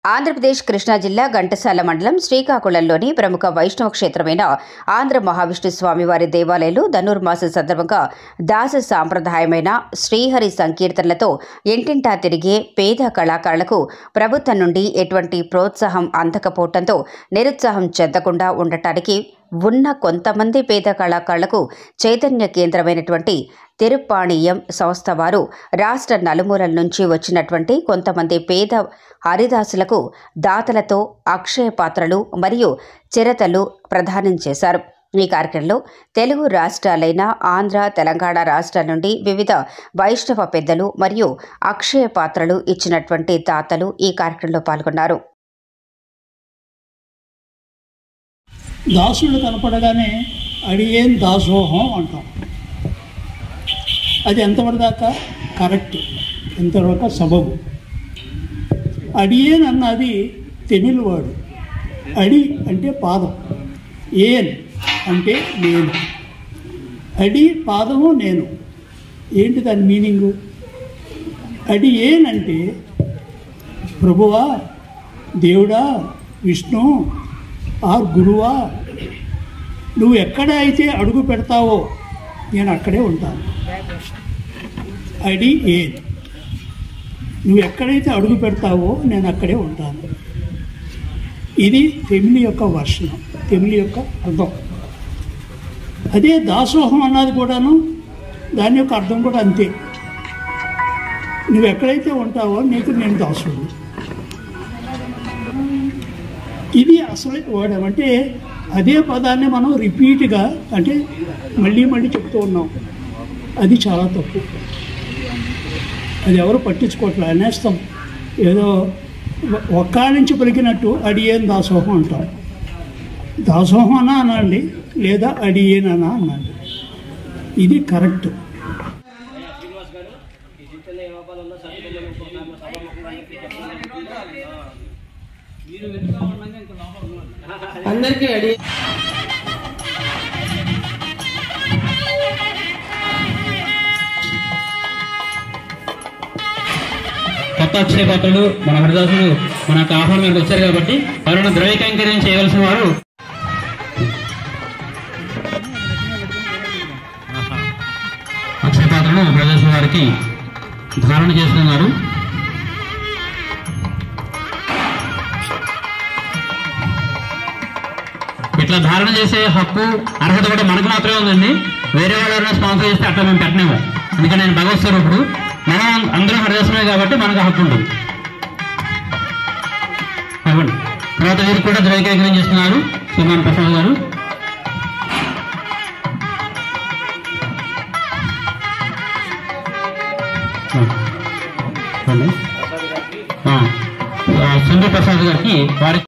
ఆంధ్రప్రదేశ్ కృష్ణా జిల్లా ఘంటసాల మండలం శ్రీకాకుళంలోని ప్రముఖ వైష్ణవ క్షేత్రమైన ఆంధ్ర మహావిష్ణు స్వామివారి దేవాలయంలో ధనుర్మాస సందర్భంగా దాస సాంప్రదాయమైన శ్రీహరి సంకీర్తనలతో ఇంటింటా తిరిగే పేద కళాకారులకు ప్రభుత్వం నుండి ఎటువంటి ప్రోత్సాహం అందకపోవడంతో నిరుత్సాహం చెందకుండా ఉండటానికి ఉన్న కొంతమంది పేద కళాకారులకు చైతన్య కేంద్రమైనటువంటి తిరుప్పాణీయం సంస్థ వారు రాష్ట్ర నలుమూలల నుంచి వచ్చినటువంటి కొంతమంది పేద హరిదాసులకు దాతలతో అక్షయ పాత్రలు మరియు చిరతలు ప్రదానం చేశారు. ఈ కార్యక్రమంలో తెలుగు రాష్ట్రాలైన ఆంధ్ర, తెలంగాణ రాష్ట్రాల నుండి వివిధ వైష్ణవ పెద్దలు మరియు అక్షయ పాత్రలు ఇచ్చినటువంటి దాతలు ఈ కార్యక్రమంలో పాల్గొన్నారు. దాసుడు కనపడగానే అడియేన్ దాసోహం అంటాం. అది ఎంతవరకు దాకా కరెక్ట్, ఎంతవరకు సబబు. అడియేన్ అన్నది తమిళ్ వాడు. అడి అంటే పాదం, ఏన్ అంటే నేను. అడి పాదము నేను. ఏంటి దాని మీనింగు? అడి ఏన్ అంటే ప్రభువా, దేవుడా, విష్ణు ఆర్ గురువా, నువ్వు ఎక్కడ అయితే అడుగు పెడతావో నేను అక్కడే ఉంటాను. అడి ఏన్, నువ్వు ఎక్కడైతే అడుగు పెడతావో నేను అక్కడే ఉంటాను. ఇది తమిళ యొక్క వర్షం, తమిళ యొక్క అర్థం. అదే దాసోహం అన్నది కూడాను దాని యొక్క అర్థం కూడా అంతే. నువ్వు ఎక్కడైతే ఉంటావో నీకు నేను దాసుడు. ఇది అసలు వాడడం అంటే అదే పదాన్ని మనం రిపీట్గా అంటే మళ్ళీ మళ్ళీ చెప్తూ ఉన్నాం. అది చాలా తప్పు. అది ఎవరు పట్టించుకోవట్లే, అనేస్తాం. ఏదో ఒక్క నుంచి పలికినట్టు అడియేన్ దాసోహం అంటాం. దాసోహం అనా అనండి, లేదా అడియేన్ అనా అనండి. ఇది కరెక్ట్. అందరికీ అడి కొత్త అక్షయ పాత్రలు మన హరిదాసులు మనకు ఆహ్వానం మీద వచ్చారు కాబట్టి ఎవరైనా ద్రవ్య కైంకర్యం చేయవలసిన వారు అక్షయ పాత్రను హరిదాసుల వారికి ధారణ చేస్తున్నారు. ఇట్లా ధారణ చేసే హక్కు, అర్హత కూడా మనకు మాత్రమే ఉందండి. వేరే వాళ్ళు స్పాన్సర్ చేస్తే అట్లా మేము పెట్టలేము. ఎందుకంటే నేను భగవత్ స్వరూపుడు, మనం అందరూ హరిదాసులే కాబట్టి మనకు హక్కు ఉంటుంది. అవ్వండి. తర్వాత వీరికి కూడా ద్రవ్య కైంకర్యం చేస్తున్నారు సుమాన్ ప్రసాద్ గారు. సుందర్ ప్రసాద్ గారికి వారి